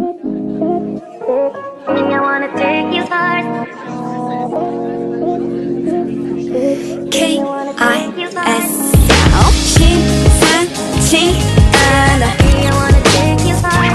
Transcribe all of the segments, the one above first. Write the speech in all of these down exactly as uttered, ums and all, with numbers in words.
I wanna take you far. K I S 심상치 않아. I wanna take you far.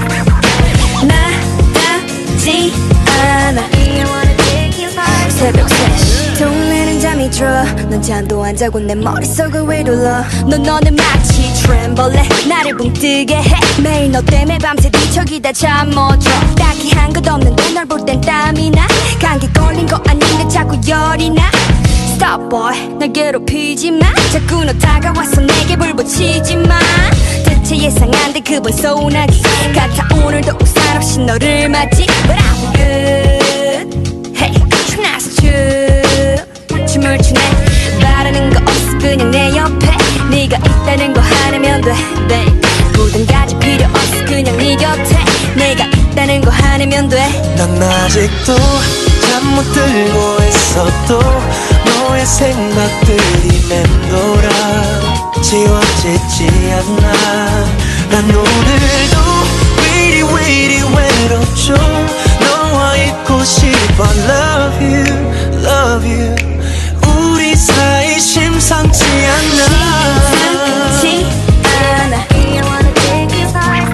나답지 않아. I wanna take you far. 새벽 세 시 동네는 잠이 들어. 넌 잠도 안 자고 내 머릿속을 휘둘러. 넌 너는 마치 트램벌레 나를 붕 뜨게 해. 매일 너 때문에 밤새 뒤척이다 잠 못 들어. 딱히 한 것 없는데 널 볼 땐 땀이 나. 감기 걸린 거 아닌데 자꾸 열이 나. Stop boy 날 괴롭히지 마. 자꾸 너 다가와서 내게 불 붙이지 마. 대체 예상한데 그번 서운하지 같아. 오늘도 우산 없이 너를 맞지. But I'm good. Hey 춤나서 춤 춤을 추네. 바라는 거 없어 그냥 내 옆에 네가 있다는 거 하나면 돼 babe. 부담 가질 필요 없어 그냥 네 곁에 내가 있다는 거 하나면 돼. 난 아직도 잠 못 들고 있어도 너의 생각들이 맴돌아. 지워지지 않아. 난 오늘도 위리 위리 외롭죠. 너와 있고 싶어 love you love you. 우리 사이 심상치 않아. 심상치 않아. I wanna take you far.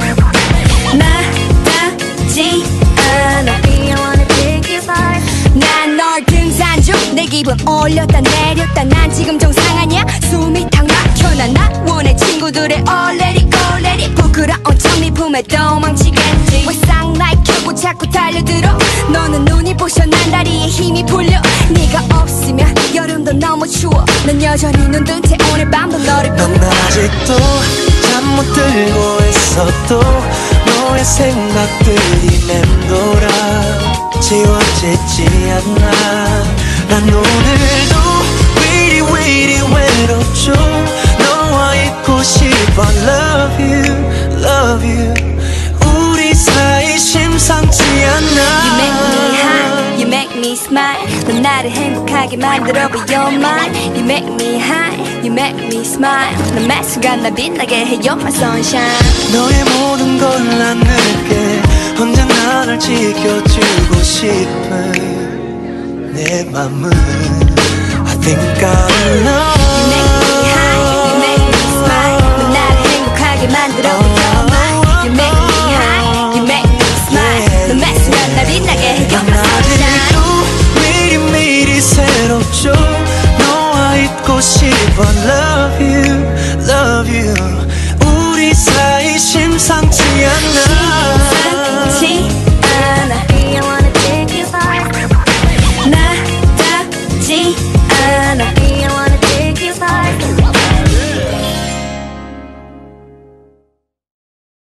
나답지 않아. I wanna take you far. 난 널 등산 중 내 기분 올렸다 내렸다. 난 지금 정상 아니야. 숨이 탁 막혀. 난 나 원해 친구들의 all let it go let it. 부끄러운 척 네 품에 도망치겠지. 왜 쌍라이트 켜고 자꾸 달려들어. 너는 눈이 부셔 난 다리에 힘이 풀려. 네가 없으면 여름도 너무 추워. 난 여전히 눈 뜬 채 오늘 밤도 너를 난 아직도 잠 못 들고 있어도 너의 생각들이 맴돌아. 지워지지 않아. 난 오늘도 위리 위리 외롭죠. 너와 있고 싶어 love you love you. 우리 사이 심상치 않아. You make me high, you make me smile. 넌 나를 행복하게 만들어 be your mind. You make me high, you make me smile. 넌 매 순간 날 빛나게 해 you're my sunshine. 너의 모든 걸 나눌게. 혼자 나를 지켜주고 싶은 내 맘은 I think I'm in love. You make me high, you make me smile. 넌 나를 행복하게 만들어 be your mind. You make me high, you make me smile. 넌 매 순간 날 빛나게 해 you're my sunshine. 아직도 미리미리 새롭죠. 너와 있고 싶어 love you love you. 우리 사이 심상치 않아.